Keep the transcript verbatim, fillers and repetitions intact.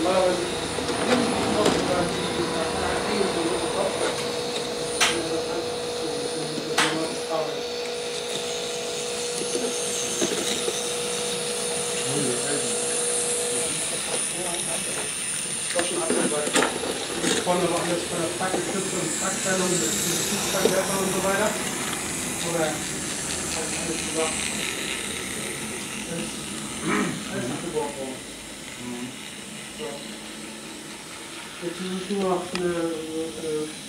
normalerweise nehmen die noch sogar die Partei und so Kopf. Doch schon abgearbeitet. Vorne noch alles von der Packgestütze und Packstellung bis zum Fußballwerfer und so weiter. Oder hat alles gesagt. Alles abgebaut worden. So. Jetzt ist es nur noch eine, eine